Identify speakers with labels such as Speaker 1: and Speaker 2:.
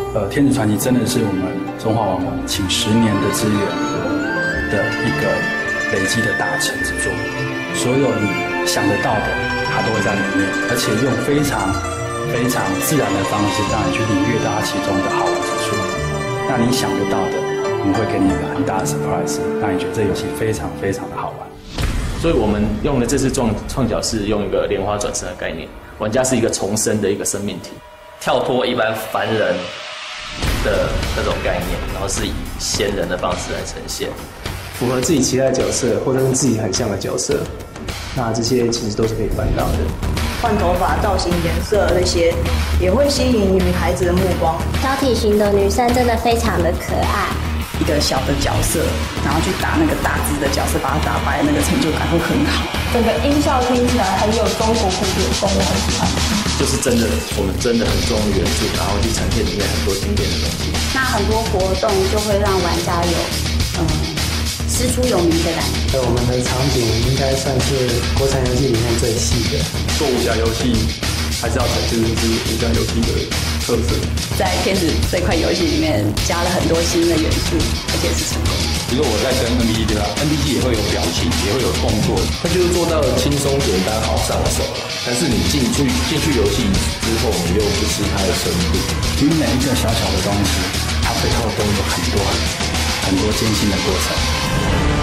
Speaker 1: 天使传奇真的是我们中华网请10年的资源的一个累积的大成之作，所有你想得到的，它都会在里面，而且用非常自然的方式，让你去领略到它其中的好玩之处。那你想得到的，我们会给你一个很大的 surprise， 让你觉得这游戏非常的好玩。
Speaker 2: 所以我们用的这次创角是用一个莲花转生的概念，玩家是一个重生的一个生命体，
Speaker 3: 跳脱一般凡人的那种概念，然后是以仙人的方式来呈现，
Speaker 4: 符合自己期待的角色，或者跟自己很像的角色，那这些其实都是可以办到的。
Speaker 5: 换头发、造型、颜色那些，也会吸引女孩子的目光。
Speaker 6: 小体型的女生真的非常的可爱。
Speaker 5: 一个小的角色，然后去打那个大只的角色，把它打败，那个成就感会很好。
Speaker 7: 整个音效听起来很有中国古典风，我很喜欢。
Speaker 2: 就是真的，我们真的很重原著，然后去呈现里面很多经典的东西。
Speaker 6: 那很多活动就会让玩家有师出有名的感觉。
Speaker 4: 我们的场景应该算是国产游戏里面最细的。
Speaker 1: 做武侠游戏还是要呈现的是武侠游戏的特色。
Speaker 5: 在天使这块游戏里面加了很多新的元素，而且是成功。
Speaker 8: 比如我在跟 NPC 对吧 ，NPC 也会有表情，也会有动作，它就是做到了轻松、简单、好上手了。但是你进去游戏之后，你又不是它的深度。
Speaker 1: 其实每一个小小的东西，它背后都有很多艰辛的过程。